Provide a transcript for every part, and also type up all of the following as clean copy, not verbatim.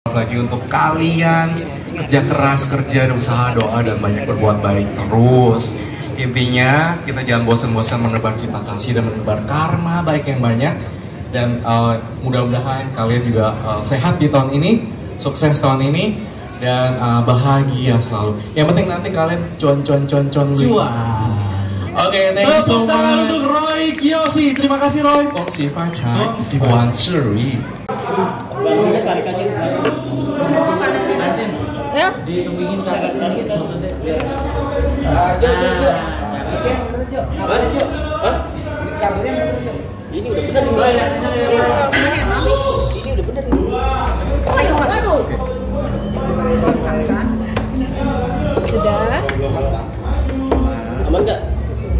lagi untuk kalian kerja keras, kerja dan usaha, doa dan banyak berbuat baik terus. Intinya kita jangan bosan-bosan menebar cinta kasih dan menebar karma baik yang banyak. Dan mudah-mudahan kalian juga sehat di tahun ini, sukses tahun ini, dan bahagia selalu. Yang penting nanti kalian cuan. Oke, thank you so much. Untuk Roy Kiyoshi, terima kasih Roy. Kongsi Facai, Wan Suri. Ya? Ditungguin kakak ini maksudnya. Ini udah bener nih. Ini udah bener nih. Sudah. Aman nggak?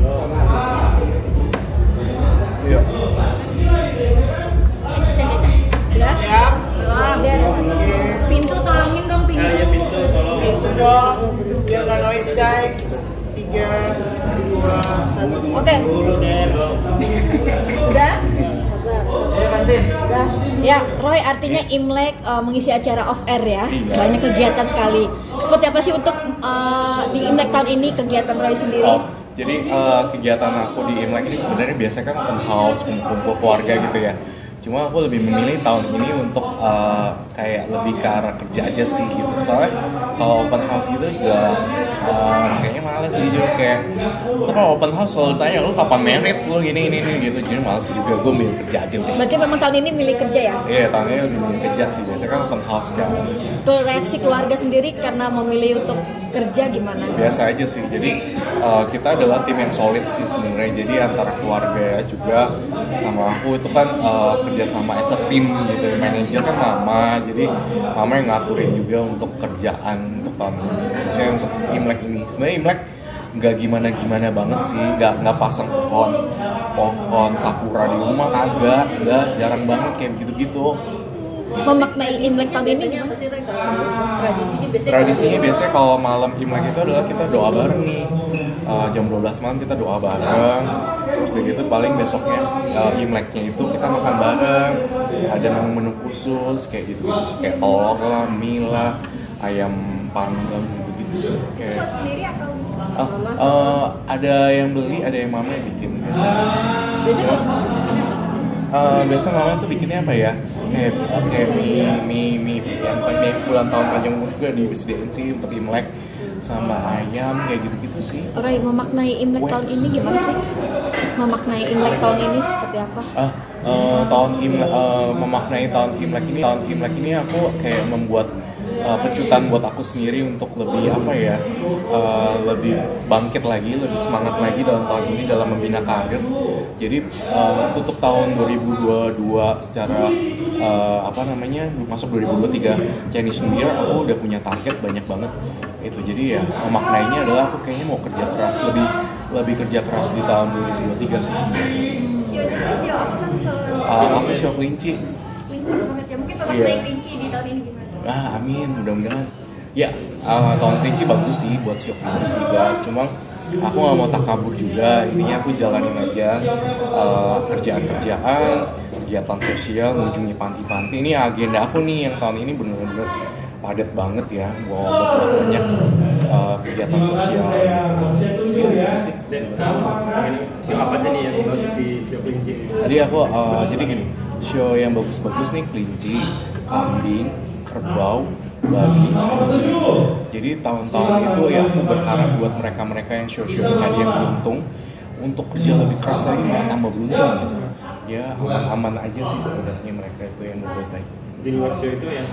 Iya. Sudah? Siap. Dan pintu tolongin dong pintu. Pintu dong, biar nggak noise guys. 3, 2, 1. Oke. Udah? Udah. Ya, Roy, artinya Imlek mengisi acara off air ya. Banyak kegiatan sekali. Seperti apa sih untuk di Imlek tahun ini kegiatan Roy sendiri? Jadi kegiatan aku di Imlek ini sebenarnya biasanya kan open house, kumpul keluarga gitu ya. Cuma aku lebih memilih tahun ini untuk kayak lebih ke arah kerja aja sih gitu. Soalnya kalau open house gitu juga kayaknya males sih, juga kayak kalau open house selalu tanya lu kapan merit, lu gini gitu. Jadi males juga, gue milih kerja aja udah. Berarti memang tahun ini milih kerja ya? Iya, tahun ini lebih milih kerja sih. Biasanya kan open house kan. Tuh reaksi keluarga sendiri karena memilih untuk kerja gimana? Biasa aja sih. Jadi kita adalah tim yang solid sih sebenarnya. Jadi antara keluarga juga sama aku itu kan kerja sama as a team gitu. Manajer kan mama, jadi mama yang ngaturin juga untuk kerjaan untuk tahun ini. Misalnya untuk Imlek ini. Sebenarnya Imlek nggak gimana banget sih. Nggak pasang pohon sakura di rumah, kagak. Jarang banget kayak gitu-gitu. Memaknai Imlek tahun ini gimana? Tradisinya Biasanya kalau malam Imlek itu adalah kita doa bareng nih. Jam 12 malam kita doa bareng. Terus dari gitu paling besoknya Imleknya itu kita makan bareng. Ada menu khusus kayak gitu kayak telur lah, mie lah, ayam panggang gitu kayak. Ada yang beli, ada yang mama yang bikin biasa mama tuh bikinnya apa ya? Kayak mie bulan tahun panjang umur juga disediain sih untuk Imlek sama ayam kayak gitu sih. Roy, memaknai Imlek tahun ini gimana sih? Memaknai Imlek tahun ini seperti apa? Memaknai tahun Imlek ini aku kayak membuat pecutan buat aku sendiri untuk lebih lebih bangkit lagi, lebih semangat lagi dalam tahun ini dalam membina karir. Jadi tutup tahun 2022 secara masuk 2023 Chinese New Year, aku udah punya target banyak banget itu. Jadi ya memaknainya adalah aku kayaknya mau kerja keras, lebih kerja keras di tahun 2023 sih. Aku show kelinci. Banget ya, mungkin memaknai kelinci di tahun ini gimana? Amin, mudah-mudahan. Ya, tahun kelinci bagus sih buat show kelinci juga. Cuma aku gak mau takabur juga. Intinya aku jalanin aja kerjaan-kerjaan, kegiatan sosial, mengunjungi panti-panti. Ini agenda aku nih yang tahun ini bener-bener padat banget ya. Buat banyak kegiatan sosial. Apa aja nih yang bagus di show kelinci? Jadi aku jadi gini, show yang bagus-bagus nih kelinci, kambing, kerbau, babi, anjing. Jadi tahun-tahun itu ya aku berharap buat mereka-mereka yang show-show tadi yang beruntung untuk kerja lebih keras lagi, malah tambah beruntung gitu. Ya aman-aman aja sih sebenarnya mereka itu yang berbuat baik. Di luar show itu yang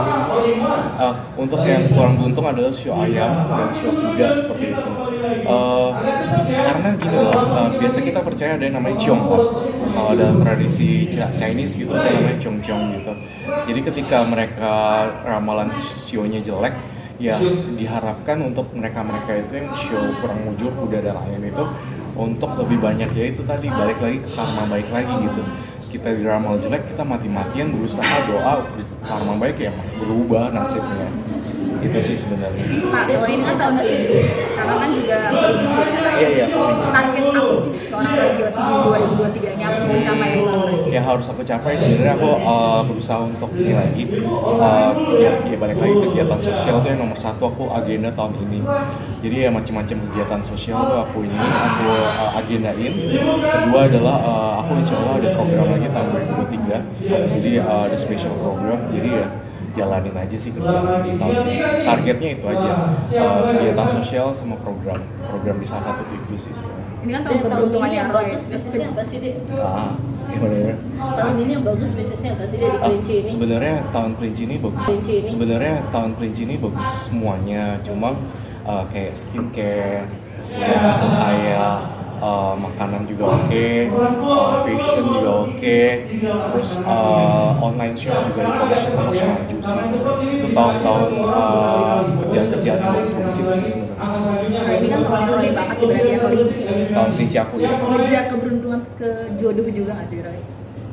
untuk yang kurang beruntung adalah show ayam dan show kuda seperti itu. Karena gini loh, biasa kita percaya ada yang namanya ciong kan. Kalau dalam tradisi Chinese gitu ada namanya ciong gitu. Jadi ketika mereka ramalan show-nya jelek, ya diharapkan untuk mereka-mereka itu yang show kurang mujur kuda dan ayam itu untuk lebih banyak, ya itu tadi balik lagi ke karma baik lagi gitu. Kita diramal jelek, kita mati-matian berusaha doa karma baik ya berubah nasibnya. Itu sih sebenarnya. Pak, tahun ini kan tahun kelinci, karena kan juga kelinci. Iya. Target aku sih seorang Roy Kiyoshi di 2023 ini apa sih pencapaian seorang Roy yang harus aku capai sebenarnya aku berusaha untuk ini lagi ya balik lagi kegiatan sosial tuh yang nomor satu aku agenda tahun ini. Jadi ya macam-macam kegiatan sosial tuh aku agendain. Kedua adalah aku insya Allah ada program lagi tahun 2023. Jadi ada special program. Jadi ya jalanin aja sih kerjaan di tahun ini. Targetnya itu aja, kegiatan sosial sama program di salah satu TV sih sebenarnya. Ini kan tahun keberuntungannya Roy. Bisnisnya apa sih, Dek? Gimana? Tahun ini yang bagus bisnisnya apa sih, Dek, di kelinci ini? Sebenarnya tahun kelinci ini bagus. Sebenarnya tahun kelinci ini bagus semuanya, cuma kayak skincare, udah kayak makanan juga oke, fashion juga oke, terus online shop juga harus maju sih. Itu tahun-tahun kerjaan-kerjaan yang bagus-bagus itu sih sebenarnya. Nah, ini kan tahun Roy banget berarti ya, kelinci. Tahun kelinci aku ya. Ngejar keberuntungan ke jodoh juga nggak sih, Roy?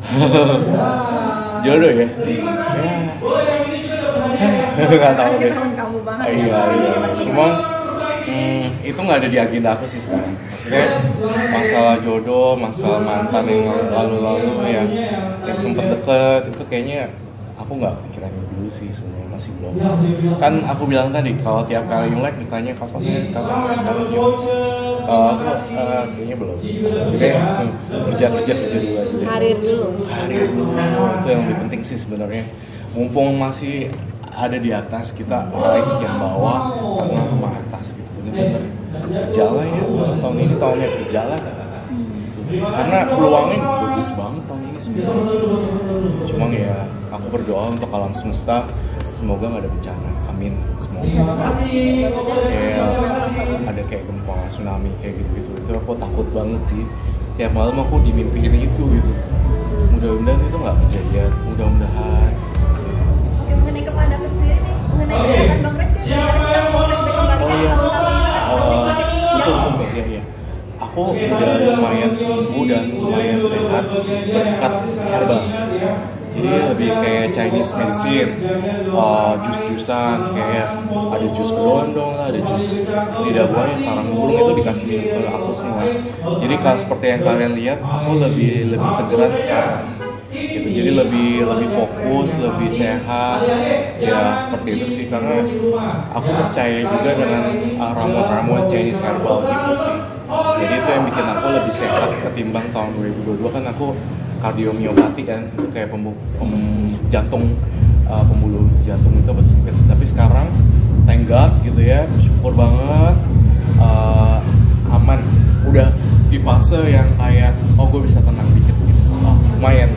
Jodoh ya? Nggak tahu deh. Tahun kamu banget. Iya. Cuma itu nggak ada di agenda aku sih sekarang. Maksudnya masalah jodoh, masalah mantan yang lalu-lalu yang sempet deket itu kayaknya aku nggak pikiran dulu sih sebenarnya, masih belum. Kan aku bilang tadi kalau tiap kali Imlek ditanya kapan aku kayaknya belum. Jadi kerja dulu aja. Karir dulu. Itu yang lebih penting sih sebenarnya. Mumpung masih ada di atas, kita raih yang bawah, tengah sama atas gitu. Bener-bener kerja lah ya, tahun ini tahunnya kerja lah. Karena peluangnya bagus banget tahun ini sebenarnya. Cuma ya aku berdoa untuk alam semesta semoga nggak ada bencana, amin semoga. Kayak ada kayak gempa, tsunami kayak gitu itu aku takut banget sih. Tiap malam aku dimimpiin itu gitu. Mudah-mudahan itu nggak kejadian, mudah-mudahan. Mengenai kepada sendiri nih, mengenai kesehatan Bang Red, sekarang flashback kembali ke tahun-tahun Iya. Aku udah lumayan sembuh dan lumayan sehat berkat herbal. Jadi lebih kayak Chinese medicine, jus-jusan kayak ada jus kedondong lah, ada jus lidah buaya, sarang burung itu dikasih minum ke aku semua. Jadi kalau seperti yang kalian lihat, aku lebih segeran sekarang. Gitu. Jadi lebih fokus, lebih sehat, ya seperti itu sih karena aku percaya juga dengan ramuan-ramuan Chinese herbal gitu sih. Jadi itu yang bikin aku lebih sehat ketimbang tahun 2022 kan aku kardiomiopati kan, itu kayak pembuluh jantung itu bersempit. Tapi sekarang thank God gitu ya, bersyukur banget, aman, udah di fase yang kayak gue bisa tenang dikit gitu. Lumayan